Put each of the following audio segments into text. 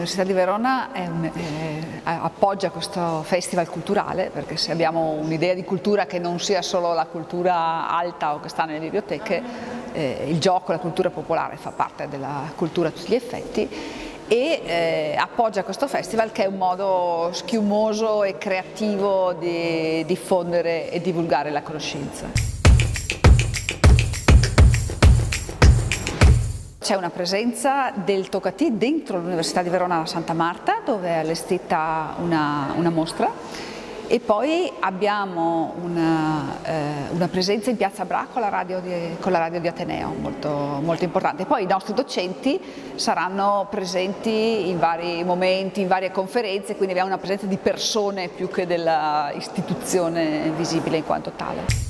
L'Università di Verona appoggia questo festival culturale, perché se abbiamo un'idea di cultura che non sia solo la cultura alta o che sta nelle biblioteche, il gioco, la cultura popolare fa parte della cultura a tutti gli effetti, e appoggia questo festival che è un modo schiumoso e creativo di diffondere e divulgare la conoscenza. C'è una presenza del Toccatì dentro l'Università di Verona Santa Marta, dove è allestita una mostra, e poi abbiamo una presenza in Piazza Bra con la radio di Ateneo, molto importante. Poi i nostri docenti saranno presenti in vari momenti, in varie conferenze, quindi abbiamo una presenza di persone più che dell'istituzione visibile in quanto tale.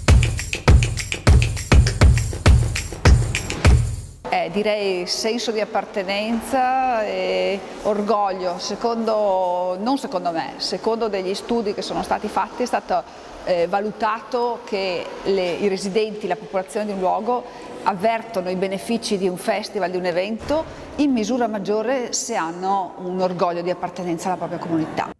Direi senso di appartenenza e orgoglio, non secondo me, secondo degli studi che sono stati fatti è stato valutato che i residenti, la popolazione di un luogo avvertono i benefici di un festival, di un evento, in misura maggiore se hanno un orgoglio di appartenenza alla propria comunità.